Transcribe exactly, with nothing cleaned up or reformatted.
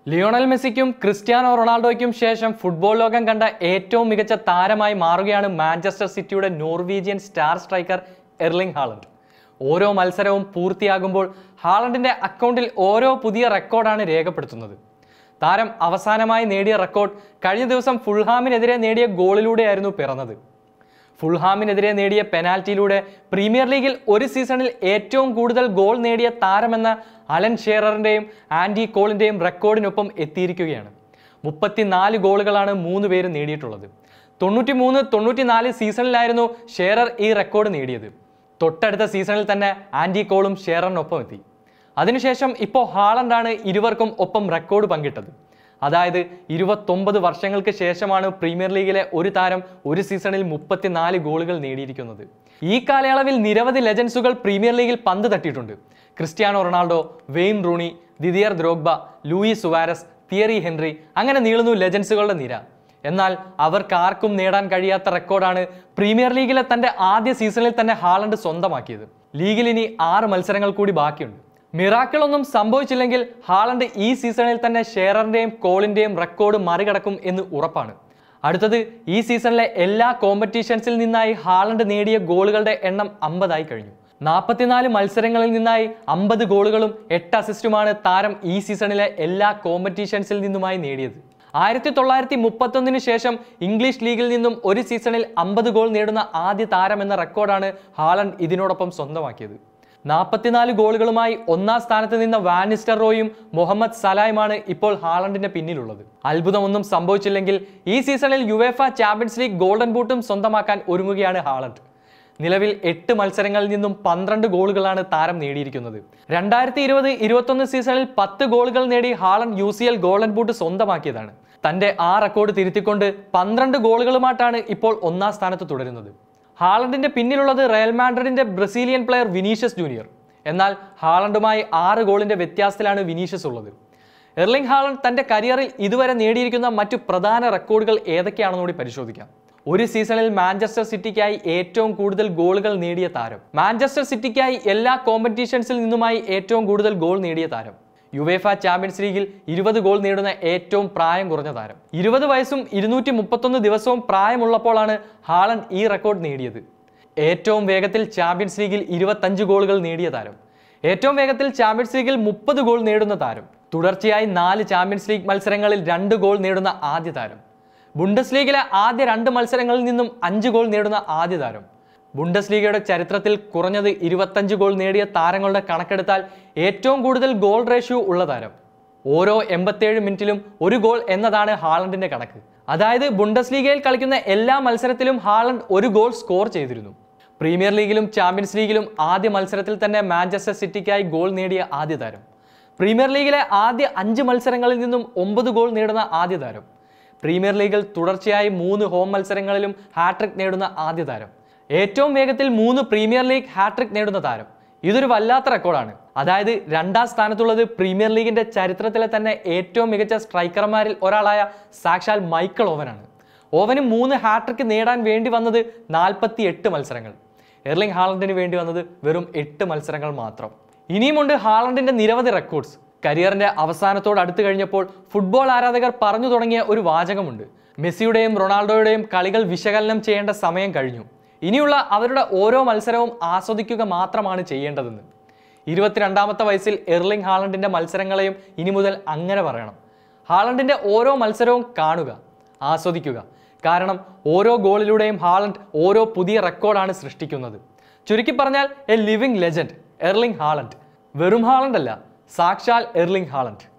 Lionel മെസ്സിക്കും Cristiano റൊണാൾഡോയ്ക്കും ശേഷം football ലോകം കണ്ട ഏറ്റവും മികച്ച താരമായി മാറുകയാണ് മാഞ്ചസ്റ്റർ സിറ്റിയുടെ Norwegian star striker Erling Haaland. ഓരോ മത്സരവും പൂർത്തിയാകുമ്പോൾ ഹാലണ്ടിന്റെ അക്കൗണ്ടിൽ ഓരോ പുതിയ റെക്കോർഡാണ് രേഖപ്പെടുത്തുന്നത്. താരം അവസാനമായി നേടിയ റെക്കോർഡ് കഴിഞ്ഞ ദിവസം ഫുൾഹാമിനെതിരെ നേടിയ ഗോളിലൂടെയായിരുന്നു പിറന്നത്. ഫുൾഹാമിനെതിരെ നേടിയ പെനാൽറ്റിയിലൂടെ പ്രീമിയർ ലീഗിൽ ഒരു സീസണിൽ ഏറ്റവും കൂടുതൽ ഗോൾ നേടിയ താരമെന്ന അലൻ ഷെയറിന്റെയും ആൻഡി കോളിന്റെയും റെക്കോർഡിനൊപ്പം എത്തിയിരിക്കുകയാണ്. മുപ്പത്തിനാല് ഗോളുകളാണ് മൂന്ന് പേര് നേടിയിട്ടുള്ളത്. തൊണ്ണൂറ്റി മൂന്ന് തൊണ്ണൂറ്റിനാല് സീസണിലായിരുന്നു ഷെയറർ ഈ റെക്കോർഡ് നേടിയത്. തൊട്ടടുത്ത സീസണിൽ തന്നെ ആൻഡി കോളും ഷെയറിനൊപ്പം എത്തി. അതിനുശേഷം ഇപ്പോൾ ഹാലണ്ടാണ് ഇരുവർക്കും ഒപ്പം റെക്കോർഡ് പങ്കിട്ടത്. അതായത് ഇരുപത്തൊമ്പത് വർഷങ്ങൾക്ക് ശേഷമാണ് പ്രീമിയർ ലീഗിലെ ഒരു താരം ഒരു സീസണിൽ മുപ്പത്തിനാല് ഗോളുകൾ നേടിയിരിക്കുന്നത്. ഈ കാലയളവിൽ നിരവധി ലെജൻസുകൾ പ്രീമിയർ ലീഗിൽ പന്ത് തട്ടിയിട്ടുണ്ട്. Cristiano Ronaldo, Wayne Rooney, Didier Drogba, Luis Suarez, Thierry Henry, അങ്ങനെ നീളുന്നു ലെജൻസുകളുടെ നിര. എന്നാൽ അവർക്കാർക്കും നേടാൻ കഴിയാത്ത റെക്കോർഡാണ് പ്രീമിയർ ലീഗിലെ തന്റെ ആദ്യ സീസണിൽ തന്നെ ഹാലണ്ട് സ്വന്തമാക്കിയത്. ലീഗിൽ ഇനി ആറ് മത്സരങ്ങൾ കൂടി ബാക്കിയുണ്ട്. മിറാക്കിൾ ഒന്നും സംഭവിച്ചില്ലെങ്കിൽ ഹാലണ്ട് ഈ സീസണിൽ തന്നെ ഷെയറിന്റെയും കോളിന്റെയും റെക്കോർഡ് മറികടക്കും എന്ന് ഉറപ്പാണ്. അടുത്തത് ഈ സീസണിലെ എല്ലാ കോമ്പറ്റീഷൻസിൽ നിന്നായി ഹാലണ്ട് നേടിയ ഗോളുകളുടെ എണ്ണം അമ്പതായി കഴിഞ്ഞു. നാൽപ്പത്തിനാല് മത്സരങ്ങളിൽ നിന്നായി അമ്പത് ഗോളുകളും എട്ട് അസിസ്റ്റുമാണ് താരം ഈ സീസണിലെ എല്ലാ കോമ്പറ്റീഷൻസിൽ നിന്നുമായി നേടിയത്. ആയിരത്തി തൊള്ളായിരത്തി മുപ്പത്തൊന്നിന് ശേഷം ഇംഗ്ലീഷ് ലീഗിൽ നിന്നും ഒരു സീസണിൽ അമ്പത് ഗോൾ നേടുന്ന ആദ്യ താരം എന്ന റെക്കോർഡാണ് ഹാലണ്ട് ഇതിനോടൊപ്പം സ്വന്തമാക്കിയത്. നാൽപ്പത്തിനാല് ഗോളുകളുമായി ഒന്നാം സ്ഥാനത്ത് നിന്ന വാൻ നിസ്റ്റൽറോയും മുഹമ്മദ് സലായുമാണ് ഇപ്പോൾ ഹാലണ്ടിന്റെ പിന്നിലുള്ളത്. അത്ഭുതമൊന്നും സംഭവിച്ചില്ലെങ്കിൽ ഈ സീസണിൽ യുവേഫ ചാമ്പ്യൻസ് ലീഗ് ഗോൾഡൻ ബൂട്ടും സ്വന്തമാക്കാൻ ഒരുങ്ങുകയാണ് ഹാലണ്ട്. നിലവിൽ എട്ട് മത്സരങ്ങളിൽ നിന്നും പന്ത്രണ്ട് ഗോളുകളാണ് താരം നേടിയിരിക്കുന്നത്. രണ്ടായിരത്തി ഇരുപത് ഇരുപത്തൊന്ന് സീസണിൽ പത്ത് ഗോളുകൾ നേടി Haaland U C L golden boot സ്വന്തമാക്കിയതാണ്. തന്റെ ആ റെക്കോർഡ് തിരുത്തിക്കൊണ്ട് പന്ത്രണ്ട് ഗോളുകളുമായിട്ടാണ് ഇപ്പോൾ ഒന്നാം സ്ഥാനത്ത് തുടരുന്നത്. ഹാലണ്ടിന്റെ പിന്നിലുള്ളത് റയൽ മാഡ്രിഡിന്റെ ബ്രസീലിയൻ പ്ലെയർ വിനീഷ്യസ് ജൂനിയർ. എന്നാൽ ഹാലണ്ടുമായി ആറ് ഗോളിന്റെ വ്യത്യാസത്തിലാണ് വിനീഷ്യസ് ഉള്ളത്. എർലിംഗ് ഹാലണ്ട് തന്റെ കരിയറിൽ ഇതുവരെ നേടിയിരിക്കുന്ന മറ്റു പ്രധാന റെക്കോർഡുകൾ ഏതൊക്കെയാണെന്ന് കൂടി പരിശോധിക്കാം. ഒരു സീസണിൽ മാഞ്ചസ്റ്റർ സിറ്റിക്കായി ഏറ്റവും കൂടുതൽ ഗോളുകൾ നേടിയ താരം, മാഞ്ചസ്റ്റർ സിറ്റിക്കായി എല്ലാ കോമ്പറ്റീഷൻസിൽ നിന്നുമായി ഏറ്റവും കൂടുതൽ ഗോൾ നേടിയ താരം, യുവേഫ ചാമ്പ്യൻസ് ലീഗിൽ ഇരുപത് ഗോൾ നേടുന്ന ഏറ്റവും പ്രായം കുറഞ്ഞ താരം. ഇരുപത് വയസ്സും ഇരുന്നൂറ്റി മുപ്പത്തൊന്ന് ദിവസവും പ്രായമുള്ളപ്പോഴാണ് ഹാലണ്ട് ഈ റെക്കോർഡ് നേടിയത്. ഏറ്റവും വേഗത്തിൽ ചാമ്പ്യൻസ് ലീഗിൽ ഇരുപത്തഞ്ച് ഗോളുകൾ നേടിയ താരം, ഏറ്റവും വേഗത്തിൽ ചാമ്പ്യൻസ് ലീഗിൽ മുപ്പത് ഗോൾ നേടുന്ന താരം, തുടർച്ചയായി നാല് ചാമ്പ്യൻസ് ലീഗ് മത്സരങ്ങളിൽ രണ്ട് ഗോൾ നേടുന്ന ആദ്യ താരം, ബുണ്ടസ് ലീഗിലെ ആദ്യ രണ്ട് മത്സരങ്ങളിൽ നിന്നും അഞ്ച് ഗോൾ നേടുന്ന ആദ്യ താരം. ബുണ്ടസ് ലീഗയുടെ ചരിത്രത്തിൽ കുറഞ്ഞത് ഇരുപത്തഞ്ച് ഗോൾ നേടിയ താരങ്ങളുടെ കണക്കെടുത്താൽ ഏറ്റവും കൂടുതൽ ഗോൾ റേഷ്യോ ഉള്ള താരം. ഓരോ എൺപത്തിയേഴ് മിനിറ്റിലും ഒരു ഗോൾ എന്നതാണ് ഹാലണ്ടിന്റെ കണക്ക്. അതായത് ബുണ്ടസ് ലീഗയിൽ കളിക്കുന്ന എല്ലാ മത്സരത്തിലും ഹാലണ്ട് ഒരു ഗോൾ സ്കോർ ചെയ്തിരുന്നു. പ്രീമിയർ ലീഗിലും ചാമ്പ്യൻസ് ലീഗിലും ആദ്യ മത്സരത്തിൽ തന്നെ മാഞ്ചസ്റ്റർ സിറ്റിക്കായി ഗോൾ നേടിയ ആദ്യ താരം. പ്രീമിയർ ലീഗിലെ ആദ്യ അഞ്ച് മത്സരങ്ങളിൽ നിന്നും ഒമ്പത് ഗോൾ നേടുന്ന ആദ്യ താരം. പ്രീമിയർ ലീഗിൽ തുടർച്ചയായി മൂന്ന് ഹോം മത്സരങ്ങളിലും ഹാട്രിക് നേടുന്ന ആദ്യ താരം. ഏറ്റവും വേഗത്തിൽ മൂന്ന് പ്രീമിയർ ലീഗ് ഹാട്രിക് നേടുന്ന താരം. ഇതൊരു വല്ലാത്ത റെക്കോർഡാണ്. അതായത് രണ്ടാം സ്ഥാനത്തുള്ളത് പ്രീമിയർ ലീഗിന്റെ ചരിത്രത്തിലെ തന്നെ ഏറ്റവും മികച്ച സ്ട്രൈക്കർമാരിൽ ഒരാളായ സാക്ഷാൽ മൈക്കിൾ ഓവനാണ്. ഓവന് മൂന്ന് ഹാട്രിക് നേടാൻ വേണ്ടി വന്നത് നാൽപ്പത്തി എട്ട് മത്സരങ്ങൾ. എർലിംഗ് ഹാലണ്ടിന് വേണ്ടി വന്നത് വെറും എട്ട് മത്സരങ്ങൾ മാത്രം. ഇനിയുമുണ്ട് ഹാലണ്ടിന്റെ നിരവധി റെക്കോർഡ്സ്. കരിയറിന്റെ അവസാനത്തോട് അടുത്ത് കഴിഞ്ഞപ്പോൾ ഫുട്ബോൾ ആരാധകർ പറഞ്ഞു തുടങ്ങിയ ഒരു വാചകമുണ്ട്: മെസ്സിയുടെയും റൊണാൾഡോയുടെയും കളികൾ വിശകലനം ചെയ്യേണ്ട സമയം കഴിഞ്ഞു. ഇനിയുള്ള അവരുടെ ഓരോ മത്സരവും ആസ്വദിക്കുക മാത്രമാണ് ചെയ്യേണ്ടതെന്ന്. ഇരുപത്തിരണ്ടാമത്തെ വയസ്സിൽ എർലിംഗ് ഹാലണ്ടിന്റെ മത്സരങ്ങളെയും ഇനി മുതൽ അങ്ങനെ പറയണം. ഹാലണ്ടിന്റെ ഓരോ മത്സരവും കാണുക, ആസ്വദിക്കുക. കാരണം ഓരോ ഗോളിലൂടെയും ഹാലണ്ട് ഓരോ പുതിയ റെക്കോർഡാണ് സൃഷ്ടിക്കുന്നത്. ചുരുക്കി പറഞ്ഞാൽ a living legend Erling Haaland. വെറും ഹാലണ്ട് അല്ല, സാക്ഷാൽ എർലിംഗ് ഹാലണ്ട്.